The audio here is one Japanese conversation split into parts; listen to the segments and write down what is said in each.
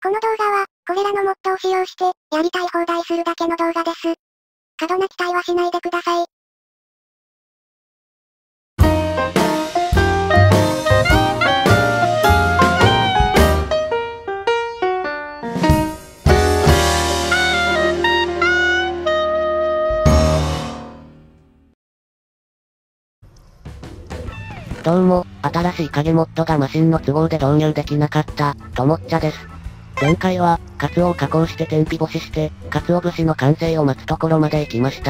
この動画は、これらのモッドを使用して、やりたい放題するだけの動画です。過度な期待はしないでください。 どうも、新しい影モッドがマシンの都合で導入できなかった、ともっちゃです。前回は、カツオを加工して天日干しして、カツオ節の完成を待つところまで行きました。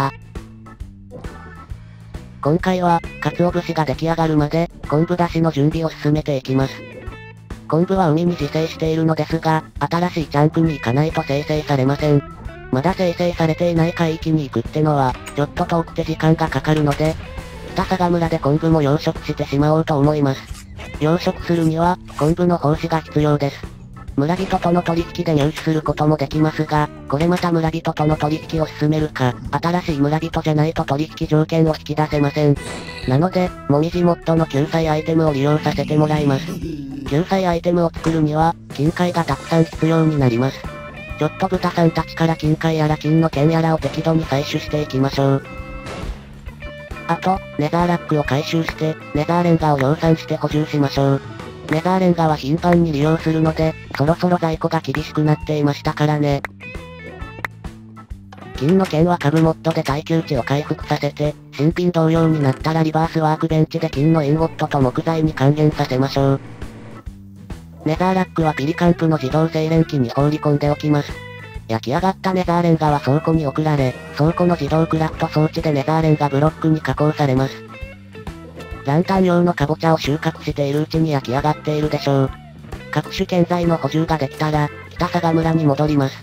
今回は、カツオ節が出来上がるまで、昆布出しの準備を進めていきます。昆布は海に自生しているのですが、新しいチャンクに行かないと生成されません。まだ生成されていない海域に行くってのは、ちょっと遠くて時間がかかるので、北佐賀村で昆布も養殖してしまおうと思います。養殖するには、昆布の胞子が必要です。村人との取引で入手することもできますが、これまた村人との取引を進めるか、新しい村人じゃないと取引条件を引き出せません。なので、もみじモッドの救済アイテムを利用させてもらいます。救済アイテムを作るには、金塊がたくさん必要になります。ちょっと豚さんたちから金塊やら金の剣やらを適度に採取していきましょう。あと、ネザーラックを回収して、ネザーレンガを量産して補充しましょう。ネザーレンガは頻繁に利用するので、そろそろ在庫が厳しくなっていましたからね。金の剣は株モッドで耐久値を回復させて、新品同様になったらリバースワークベンチで金のインゴットと木材に還元させましょう。ネザーラックはピリカンプの自動精錬機に放り込んでおきます。焼き上がったネザーレンガは倉庫に送られ、倉庫の自動クラフト装置でネザーレンガブロックに加工されます。ランタン用のカボチャを収穫しているうちに焼き上がっているでしょう。各種建材の補充ができたら、北佐賀村に戻ります。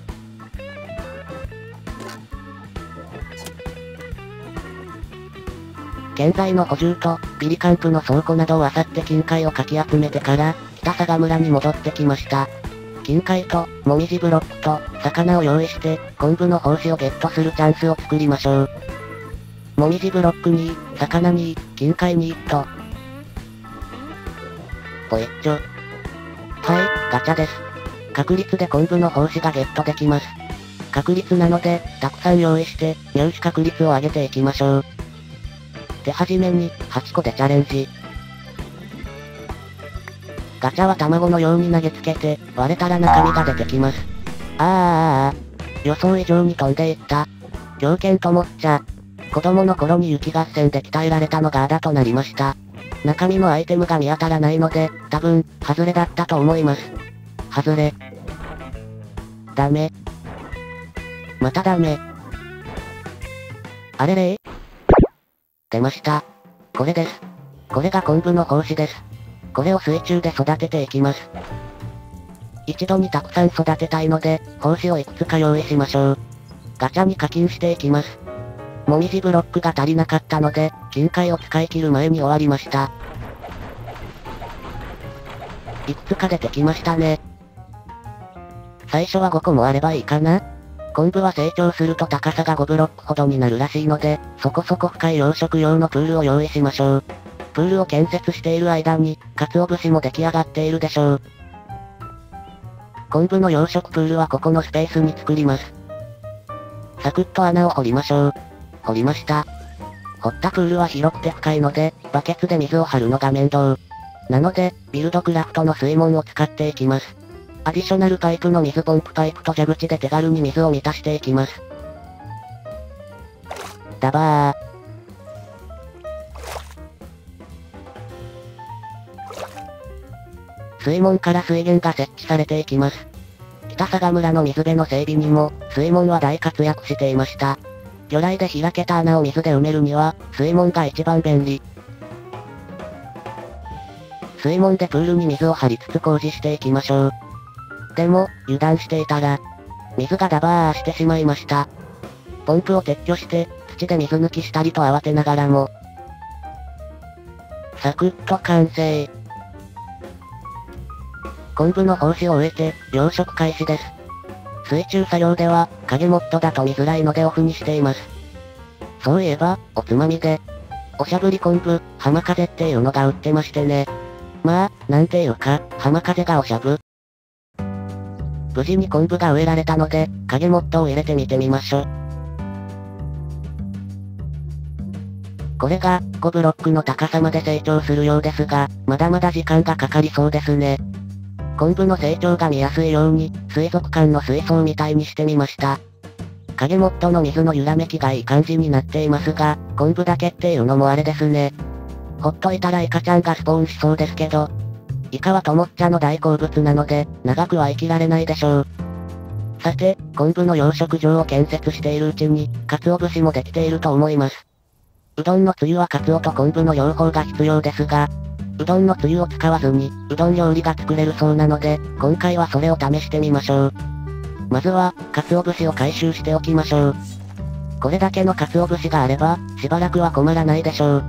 建材の補充と、ピリカンプの倉庫などを漁って金塊をかき集めてから、北佐賀村に戻ってきました。金塊と、もみじブロックと、魚を用意して、昆布の胞子をゲットするチャンスを作りましょう。もみじブロックに、魚に、金塊に、と。ぽいっちょ。はい、ガチャです。確率で昆布の胞子がゲットできます。確率なので、たくさん用意して、入手確率を上げていきましょう。手始めに、8個でチャレンジ。ガチャは卵のように投げつけて、割れたら中身が出てきます。予想以上に飛んでいった。狂犬ともっちゃ。子供の頃に雪合戦で鍛えられたのがあだとなりました。中身のアイテムが見当たらないので、多分、外れだったと思います。外れ。ダメ。またダメ。あれれ出ました。これです。これが昆布の胞子です。これを水中で育てていきます。一度にたくさん育てたいので、胞子をいくつか用意しましょう。ガチャに課金していきます。もみじブロックが足りなかったので、金塊を使い切る前に終わりました。いくつか出てきましたね。最初は5個もあればいいかな。昆布は成長すると高さが5ブロックほどになるらしいので、そこそこ深い養殖用のプールを用意しましょう。プールを建設している間に、鰹節も出来上がっているでしょう。昆布の養殖プールはここのスペースに作ります。サクッと穴を掘りましょう。掘りました。掘ったプールは広くて深いので、バケツで水を張るのが面倒。なので、ビルドクラフトの水門を使っていきます。アディショナルパイプの水ポンプパイプと蛇口で手軽に水を満たしていきます。ダバー。水門から水源が設置されていきます。北佐賀村の水辺の整備にも、水門は大活躍していました。魚雷で開けた穴を水で埋めるには、水門が一番便利。水門でプールに水を張りつつ工事していきましょう。でも、油断していたら、水がダバーしてしまいました。ポンプを撤去して、土で水抜きしたりと慌てながらも、サクッと完成。昆布の胞子を終えて、養殖開始です。水中作業では、影モッドだと見づらいのでオフにしています。そういえば、おつまみで、おしゃぶり昆布、浜風っていうのが売ってましてね。まあ、なんていうか、浜風がおしゃぶ。 無事に昆布が植えられたので、影モットを入れてみてみましょう。これが、5ブロックの高さまで成長するようですが、まだまだ時間がかかりそうですね。昆布の成長が見やすいように、水族館の水槽みたいにしてみました。影モットの水の揺らめきがいい感じになっていますが、昆布だけっていうのもあれですね。ほっといたらイカちゃんがスポーンしそうですけど、イカはともっちゃの大好物なので、長くは生きられないでしょう。さて、昆布の養殖場を建設しているうちに、鰹節もできていると思います。うどんのつゆは鰹と昆布の両方が必要ですが、うどんのつゆを使わずに、うどん料理が作れるそうなので、今回はそれを試してみましょう。まずは、鰹節を回収しておきましょう。これだけの鰹節があれば、しばらくは困らないでしょう。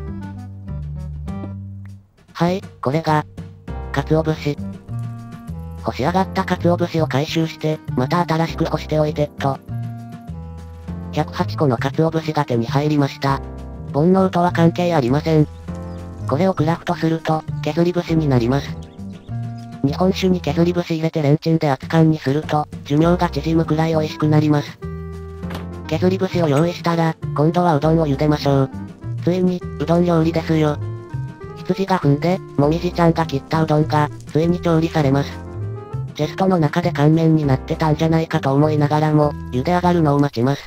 はい、これが、鰹節。干し上がった鰹節を回収して、また新しく干しておいてっと。108個の鰹節が手に入りました。煩悩とは関係ありません。これをクラフトすると、削り節になります。日本酒に削り節入れてレンチンで熱燗にすると、寿命が縮むくらい美味しくなります。削り節を用意したら、今度はうどんを茹でましょう。ついに、うどん料理ですよ。羊が踏んで、もみじちゃんが切ったうどんが、ついに調理されます。チェストの中で乾麺になってたんじゃないかと思いながらも、茹で上がるのを待ちます。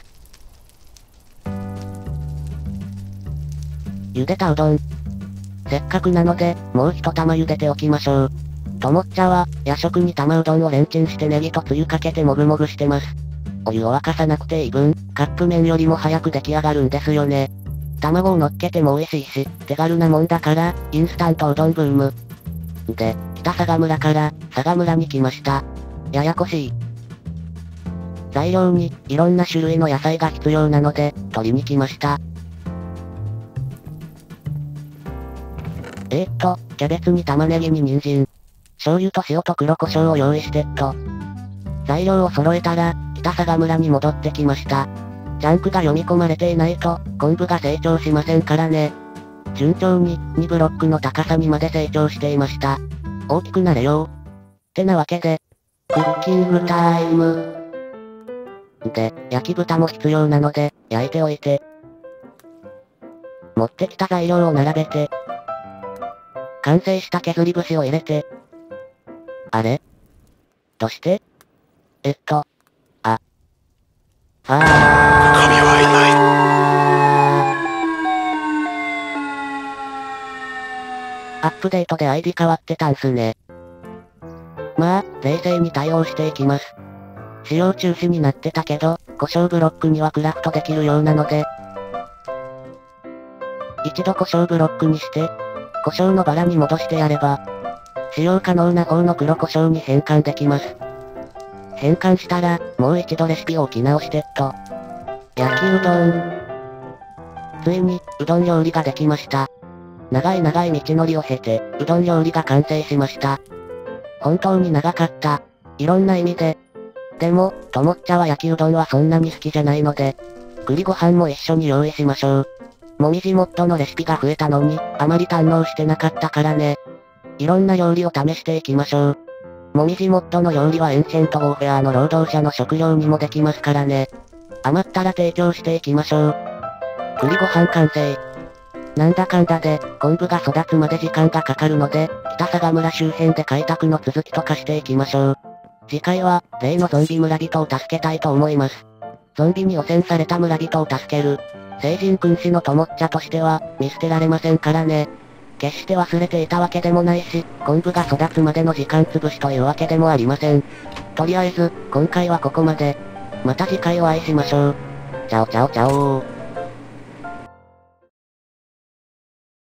茹でたうどん。せっかくなので、もう一玉茹でておきましょう。ともっちゃは、夜食に玉うどんをレンチンしてネギとつゆかけてもぐもぐしてます。お湯を沸かさなくていい分、カップ麺よりも早く出来上がるんですよね。卵を乗っけても美味しいし、手軽なもんだから、インスタントうどんブーム。で、北相村から、相模村に来ました。ややこしい。材料に、いろんな種類の野菜が必要なので、取りに来ました。キャベツに玉ねぎに人参。醤油と塩と黒胡椒を用意してっと。材料を揃えたら、北相村に戻ってきました。ジャンクが読み込まれていないと、昆布が成長しませんからね。順調に、2ブロックの高さにまで成長していました。大きくなれよ。ってなわけで、クッキングタイム。で、焼き豚も必要なので、焼いておいて。持ってきた材料を並べて、完成した削り節を入れて。あれ？どうして？あ。神はいない。アップデートで ID 変わってたんすね。まあ、冷静に対応していきます。使用中止になってたけど、故障ブロックにはクラフトできるようなので、一度故障ブロックにして、胡椒のバラに戻してやれば、使用可能な方の黒胡椒に変換できます。変換したら、もう一度レシピを置き直してっと。焼きうどん。ついに、うどん料理ができました。長い長い道のりを経て、うどん料理が完成しました。本当に長かった。いろんな意味で。でも、ともっちゃは焼きうどんはそんなに好きじゃないので、栗ご飯も一緒に用意しましょう。もみじモットのレシピが増えたのに、あまり堪能してなかったからね。いろんな料理を試していきましょう。もみじモットの料理はエンシェントウォーフェアの労働者の食料にもできますからね。余ったら提供していきましょう。栗ご飯完成。なんだかんだで、昆布が育つまで時間がかかるので、北相村周辺で開拓の続きとかしていきましょう。次回は、例のゾンビ村人を助けたいと思います。ゾンビに汚染された村人を助ける。聖人君子のともっちゃとしては、見捨てられませんからね。決して忘れていたわけでもないし、昆布が育つまでの時間潰しというわけでもありません。とりあえず、今回はここまで。また次回お会いしましょう。チャオチャオチャオー。